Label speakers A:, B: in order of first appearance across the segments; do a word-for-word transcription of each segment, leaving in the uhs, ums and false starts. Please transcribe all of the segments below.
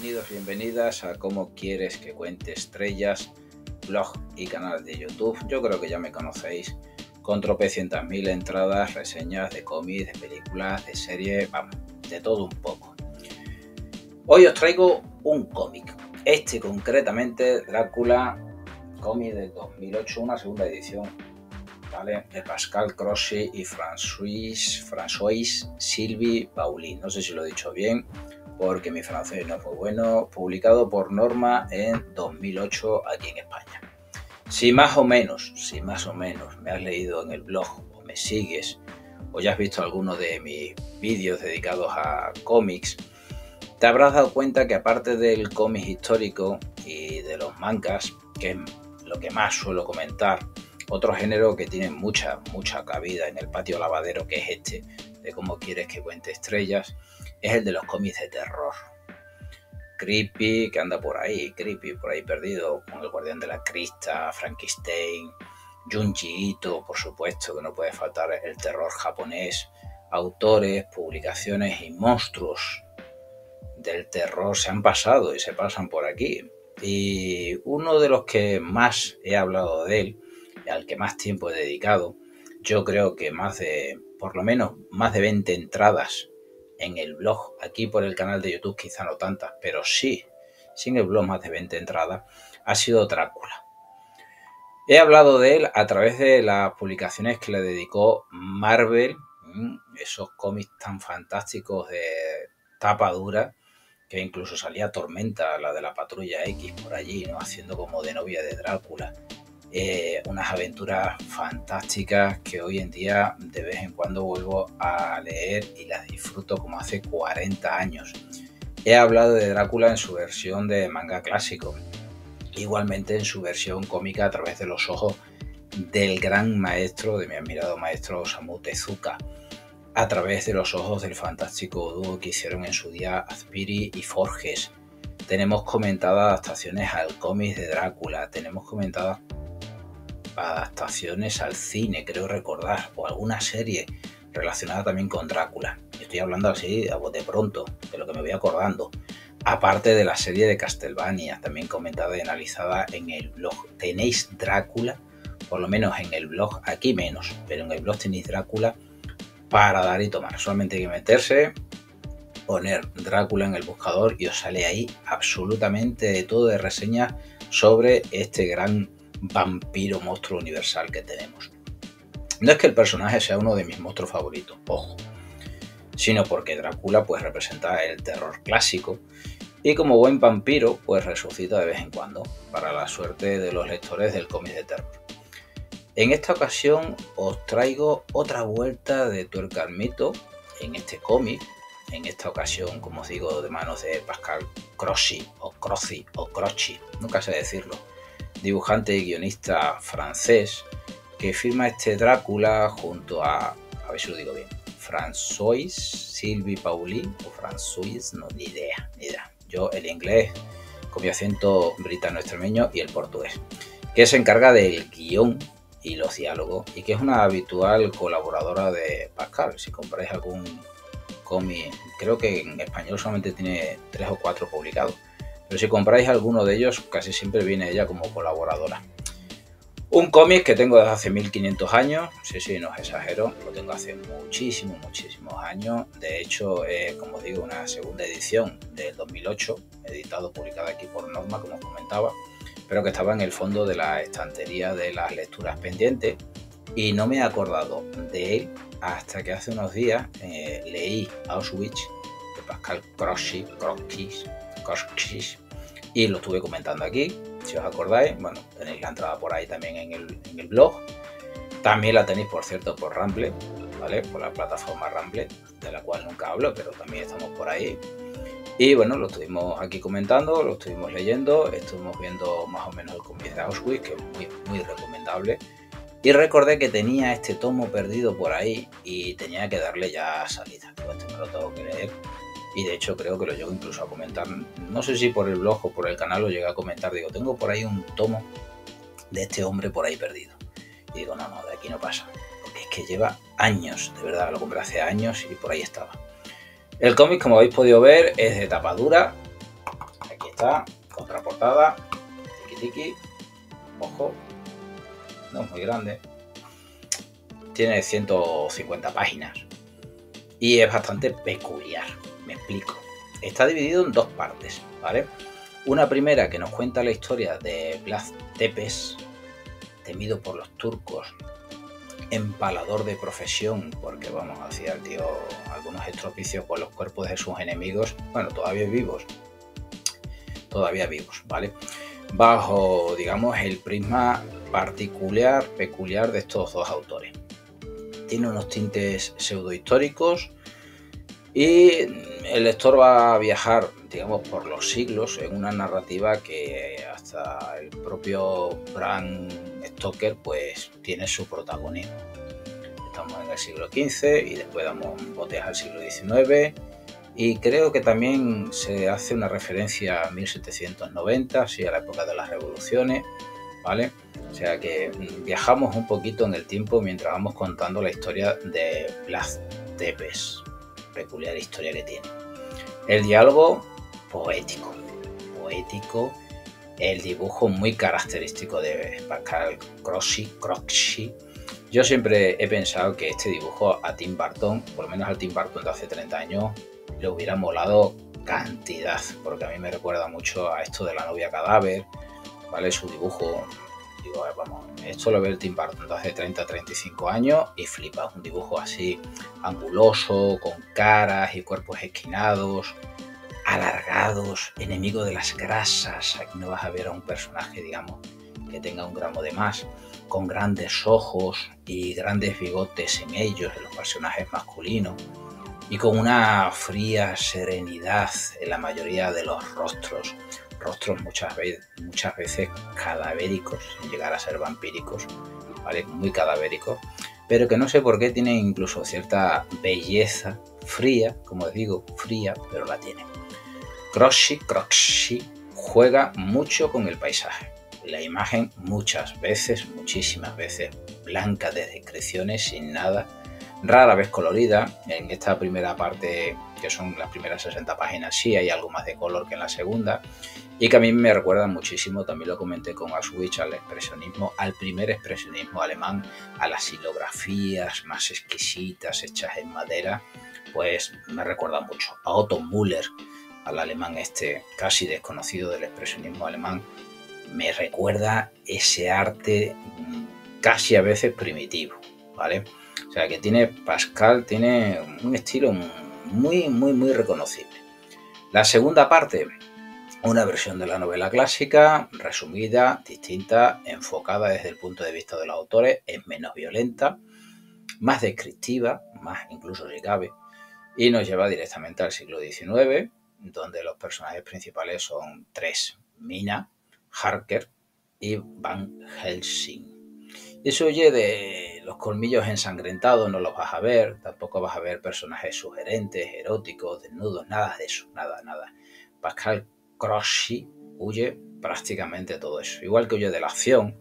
A: Bienvenidos, bienvenidas a Cómo quieres que cuente estrellas, blog y canal de YouTube. Yo creo que ya me conocéis, con tropecientas mil entradas, reseñas de cómics, de películas, de series, vamos, de todo un poco. Hoy os traigo un cómic, este concretamente, Drácula, cómic del dos mil ocho, una segunda edición, ¿vale? De Pascal Crossi y François, François Sylvie Pauli. No sé si lo he dicho bien, porque mi francés no fue bueno. Publicado por Norma en dos mil ocho aquí en España. Si más o menos, si más o menos me has leído en el blog o me sigues o ya has visto alguno de mis vídeos dedicados a cómics, te habrás dado cuenta que aparte del cómic histórico y de los mangas, que es lo que más suelo comentar, otro género que tiene mucha, mucha cabida en el patio lavadero, que es este, de Cómo quieres que cuente estrellas, es el de los cómics de terror. Creepy, que anda por ahí, creepy, por ahí perdido, con el Guardián de la Crista, Frankenstein, Junji Ito, por supuesto, que no puede faltar el terror japonés. Autores, publicaciones y monstruos del terror se han pasado y se pasan por aquí. Y uno de los que más he hablado de él, y al que más tiempo he dedicado, yo creo que más de, por lo menos, más de veinte entradas en el blog, aquí por el canal de YouTube quizá no tantas, pero sí, sí en el blog más de veinte entradas, ha sido Drácula. He hablado de él a través de las publicaciones que le dedicó Marvel, esos cómics tan fantásticos de tapa dura, que incluso salía Tormenta, la de la Patrulla X, por allí, ¿no? Haciendo como de novia de Drácula. Eh, unas aventuras fantásticas que hoy en día de vez en cuando vuelvo a leer y las disfruto como hace cuarenta años. He hablado de Drácula en su versión de manga clásico, igualmente en su versión cómica a través de los ojos del gran maestro, de mi admirado maestro Osamu Tezuka, a través de los ojos del fantástico dúo que hicieron en su día Azpiri y Forges. Tenemos comentadas adaptaciones al cómic de Drácula, tenemos comentadas adaptaciones al cine, creo recordar, o alguna serie relacionada también con Drácula. Estoy hablando así a bote pronto, de lo que me voy acordando. Aparte de la serie de Castlevania, también comentada y analizada en el blog. Tenéis Drácula, por lo menos en el blog, aquí menos, pero en el blog tenéis Drácula para dar y tomar. Solamente hay que meterse, poner Drácula en el buscador y os sale ahí absolutamente de todo, de reseñas sobre este gran vampiro monstruo universal que tenemos. No es que el personaje sea uno de mis monstruos favoritos, ojo, sino porque Drácula pues representa el terror clásico y como buen vampiro pues resucita de vez en cuando, para la suerte de los lectores del cómic de terror. En esta ocasión os traigo otra vuelta de tuerca al mito en este cómic, en esta ocasión, como os digo, de manos de Pascal Crossi o Crossi o Crossi, nunca sé decirlo, dibujante y guionista francés, que firma este Drácula junto a, a ver si lo digo bien, François Sylvie Pauli o François, no, ni idea, ni idea. Yo el inglés con mi acento britano-extremeño y el portugués, que se encarga del guión y los diálogos y que es una habitual colaboradora de Pascal. Si compráis algún cómic, creo que en español solamente tiene tres o cuatro publicados, pero si compráis alguno de ellos casi siempre viene ella como colaboradora. Un cómic que tengo desde hace mil quinientos años, sí, sí, no os exagero, lo tengo hace muchísimos, muchísimos años. De hecho, es, como digo, una segunda edición del dos mil ocho, editado, publicada aquí por Norma, como comentaba, pero que estaba en el fondo de la estantería de las lecturas pendientes y no me he acordado de él hasta que hace unos días eh, leí Auschwitz de Pascal Crossi, Crossi, Crossi, y lo estuve comentando aquí. Si os acordáis, bueno, tenéis la entrada por ahí también en el, en el blog. También la tenéis, por cierto, por Rumble, ¿vale? Por la plataforma Rumble, de la cual nunca hablo, pero también estamos por ahí. Y bueno, lo estuvimos aquí comentando, lo estuvimos leyendo, estuvimos viendo más o menos el cómic de Auschwitz, que es muy, muy recomendable. Y recordé que tenía este tomo perdido por ahí y tenía que darle ya salida. Digo, este me lo tengo que leer. Y de hecho creo que lo llego incluso a comentar, no sé si por el blog o por el canal lo llegué a comentar, digo, tengo por ahí un tomo de este hombre por ahí perdido. Y digo, no, no, de aquí no pasa, porque es que lleva años, de verdad, lo compré hace años y por ahí estaba. El cómic, como habéis podido ver, es de tapa dura, está, contraportada, tiki tiki, ojo, no es muy grande, tiene ciento cincuenta páginas y es bastante peculiar, me explico. Está dividido en dos partes, ¿vale? Una primera que nos cuenta la historia de Blas Tepes, temido por los turcos, empalador de profesión, porque vamos, hacía el tío algunos estropicios con los cuerpos de sus enemigos, bueno, todavía vivos, todavía vivos, ¿vale? Bajo, digamos, el prisma particular, peculiar de estos dos autores. Tiene unos tintes pseudohistóricos y el lector va a viajar, digamos, por los siglos en una narrativa que hasta el propio Bram Stoker pues tiene su protagonismo. Estamos en el siglo quince y después damos botes al siglo diecinueve y creo que también se hace una referencia a mil setecientos noventa, sí, a la época de las revoluciones, ¿vale? O sea que viajamos un poquito en el tiempo mientras vamos contando la historia de Blas Tepes, peculiar historia que tiene. El diálogo poético, poético, el dibujo muy característico de Pascal Crochy, Crochy. Yo siempre he pensado que este dibujo a Tim Burton, por lo menos al Tim Burton de hace treinta años, le hubiera molado cantidad, porque a mí me recuerda mucho a esto de La novia cadáver, ¿vale? Su dibujo, digo, vamos, esto lo ve el Tim Burton de hace treinta, treinta y cinco años y flipa, un dibujo así anguloso, con caras y cuerpos esquinados, alargados, enemigo de las grasas. Aquí no vas a ver a un personaje, digamos, que tenga un gramo de más, con grandes ojos y grandes bigotes en ellos, en los personajes masculinos, y con una fría serenidad en la mayoría de los rostros, rostros muchas veces, muchas veces cadavéricos, sin llegar a ser vampíricos, ¿vale? Muy cadavéricos, pero que no sé por qué tienen incluso cierta belleza fría, como digo, fría, pero la tiene. Crochy, Crochy juega mucho con el paisaje. La imagen muchas veces, muchísimas veces, blanca de descripciones, sin nada, rara vez colorida. En esta primera parte, que son las primeras sesenta páginas, sí hay algo más de color que en la segunda, y que a mí me recuerda muchísimo, también lo comenté con Auschwitz, al expresionismo, al primer expresionismo alemán, a las silografías más exquisitas hechas en madera, pues me recuerda mucho a Otto Müller, al alemán este casi desconocido del expresionismo alemán. Me recuerda ese arte casi a veces primitivo, ¿vale? O sea que tiene Pascal, tiene un estilo muy, muy, muy reconocible. La segunda parte, una versión de la novela clásica, resumida, distinta, enfocada desde el punto de vista de los autores, es menos violenta, más descriptiva, más incluso si cabe, y nos lleva directamente al siglo diecinueve, donde los personajes principales son tres: Mina, Harker y Van Helsing. Eso oye de los colmillos ensangrentados, no los vas a ver, tampoco vas a ver personajes sugerentes, eróticos, desnudos, nada de eso, nada, nada. Pascal Crochy huye prácticamente de todo eso, igual que huye de la acción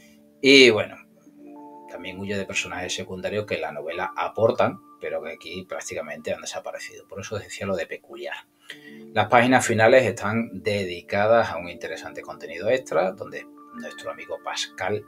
A: y bueno, también huye de personajes secundarios que en la novela aportan, pero que aquí prácticamente han desaparecido. Por eso decía lo de peculiar. Las páginas finales están dedicadas a un interesante contenido extra, donde nuestro amigo Pascal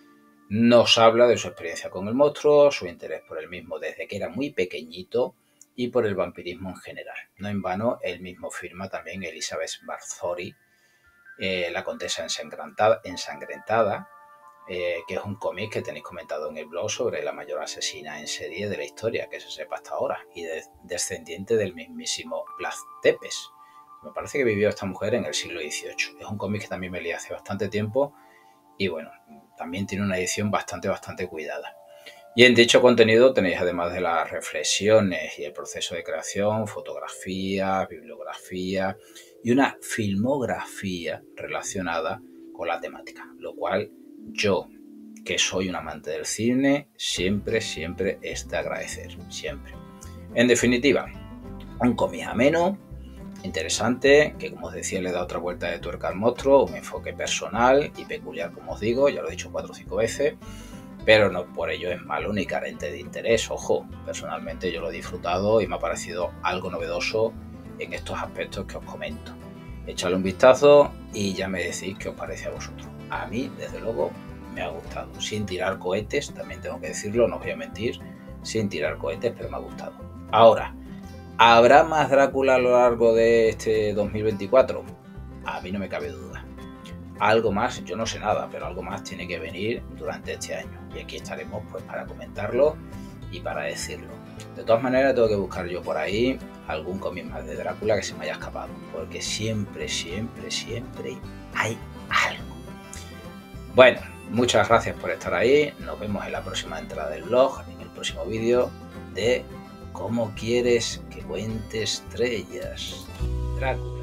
A: nos habla de su experiencia con el monstruo, su interés por el mismo desde que era muy pequeñito y por el vampirismo en general. No en vano, él mismo firma también Elizabeth Bathory, eh, la condesa ensangrentada, ensangrentada eh, que es un cómic que tenéis comentado en el blog sobre la mayor asesina en serie de la historia, que se sepa hasta ahora, y de, descendiente del mismísimo Blas Tepes. Me parece que vivió esta mujer en el siglo dieciocho. Es un cómic que también me leí hace bastante tiempo y bueno, también tiene una edición bastante, bastante cuidada. Y en dicho contenido tenéis, además de las reflexiones y el proceso de creación, fotografía, bibliografía y una filmografía relacionada con la temática, lo cual yo, que soy un amante del cine, siempre, siempre es de agradecer, siempre. En definitiva, un cómic ameno, interesante, que como os decía le da otra vuelta de tuerca al monstruo, un enfoque personal y peculiar, como os digo, ya lo he dicho cuatro o cinco veces, pero no por ello es malo ni carente de interés. Ojo, personalmente yo lo he disfrutado y me ha parecido algo novedoso en estos aspectos que os comento. Echadle un vistazo y ya me decís qué os parece a vosotros. A mí, desde luego, me ha gustado. Sin tirar cohetes, también tengo que decirlo, no os voy a mentir, sin tirar cohetes, pero me ha gustado. Ahora, ¿habrá más Drácula a lo largo de este dos mil veinticuatro? A mí no me cabe duda. Algo más, yo no sé nada, pero algo más tiene que venir durante este año. Y aquí estaremos pues para comentarlo y para decirlo. De todas maneras, tengo que buscar yo por ahí algún cómic más de Drácula que se me haya escapado. Porque siempre, siempre, siempre hay algo. Bueno, muchas gracias por estar ahí. Nos vemos en la próxima entrada del blog, en el próximo vídeo de ¿Cómo quieres que cuente estrellas? Drácula.